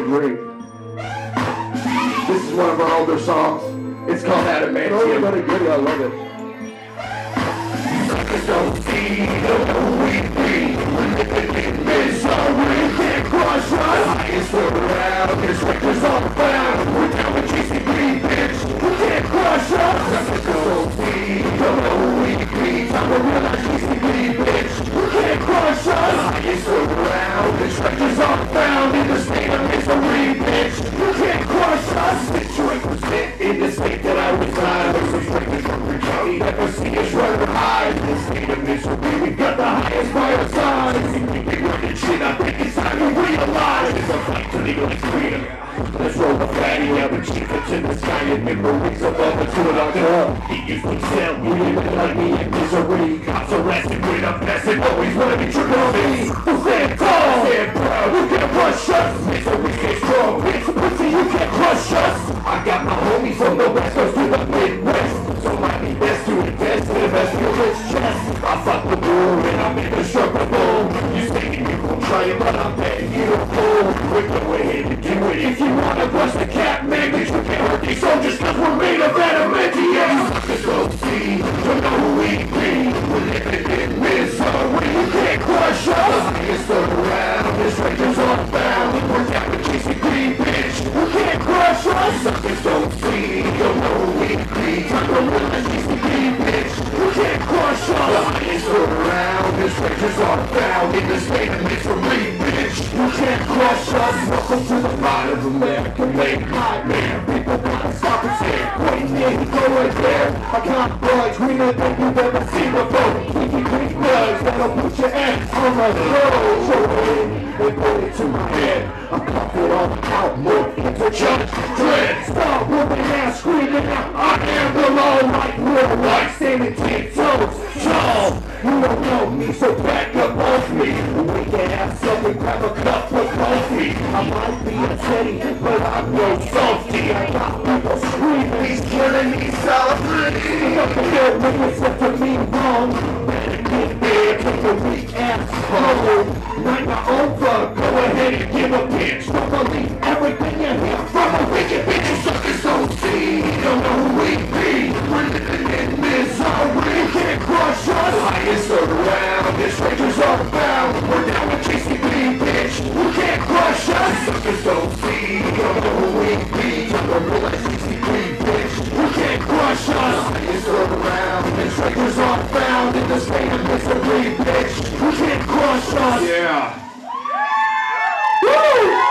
agree. This is one of our older songs. It's called Adamantium. Oh, very good. I love it. Suckers don't see the we be. We're living in misery. Can't crush us. Highest we're around. Instructors all found. We're down with GCB, bitch. You can't crush us. Suckers don't see the we be. Time to realize GCB, bitch. You can't crush us. Highest we're around. Instructors all found. In the state of misery, bitch. You can't crush us. Detroit was lit in the state that I reside. There's some strangers from the county never see us running high. In the state of misery, we got the highest vital signs. We be running shit, I think it's time to realize. It's a fight to legalize freedom. Let's roll the fatty up and chief it to the sky and memories above the two of He used to tell me, living like me in misery. Cops arrested with a vest and always wanna be tripping on me. So stand tall, stand proud, you can't rush us. Misery stay strong, bitch, pussy, you can't crush us. I got my homies from the west coast to the midwest. So might be best to invest in your rich chest. I fought the war and I'm indestructible. You say you gon' try it, but I'm betting you don't fool. We're go ahead and do it. If you wanna bust the cap, man, bitch, we can't hurt these soldiers cause we're made of adamantium. Suckers don't see, don't know who we be. We're living in misery, you can't crush us. The highest around, the strangers all found. We're down with GCB, bitch, you can't crush us. Suckers don't see, don't know who we be. Time to realize GCB, bitch, you can't crush us. The highest around, the strangers all found. In the state of misery, bitch, you can't crush us. Welcome to the bottom of America, made nightmare. People wanna stop and stare. Waiting there, you go right there. I can't budge, greener than you've ever seen before. Pinky green nuts, that'll put your ass on the road. Show it, they put it to my head. I cuff it all out, more into judge dread. Stop whooping ass, screaming out, I am the law. Like real life, standing 10 toes. Y'all, you don't know me, so back up off me. We can have something, grab a cup of coffee. I might be a teddy, but I'm no softy. I got people screaming, he's killing me, celebrating. Nothing there when it's left to me wrong. Better get there, take a weak ass home. Night not over, go ahead and give a bitch. Don't believe everything you hear from a wicked bitch. You suckers don't see, don't know who we be. We're living in misery, you can't crush us. Highest around, the strangers are found. We're down with GCB, bitch, you can't crush us. Suckers don't see, don't know who we be. Don't realize GCB, bitch, you can't crush us. Highest around, the strangers are found. In the state of misery, bitch, you can't crush us. Yeah. Woo!